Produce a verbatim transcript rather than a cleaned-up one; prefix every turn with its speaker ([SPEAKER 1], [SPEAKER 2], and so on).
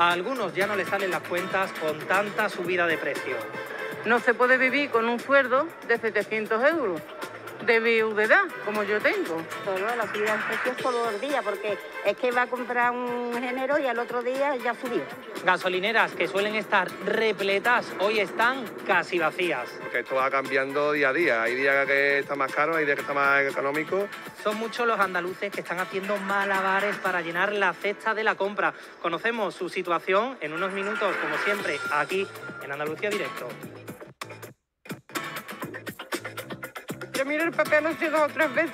[SPEAKER 1] A algunos ya no les salen las cuentas con tanta subida de precio.
[SPEAKER 2] No se puede vivir con un sueldo de setecientos euros de viudedad, como yo tengo.
[SPEAKER 3] Solo la subida de precios todos los días, porque es que va a comprar un género y al otro día ya subió.
[SPEAKER 1] Gasolineras que suelen estar repletas, hoy están casi vacías.
[SPEAKER 4] Porque esto va cambiando día a día. Hay días que está más caro, hay días que está más económico.
[SPEAKER 1] Son muchos los andaluces que están haciendo malabares para llenar la cesta de la compra. Conocemos su situación en unos minutos, como siempre, aquí en Andalucía Directo.
[SPEAKER 2] Yo miro el papel así dos o tres veces.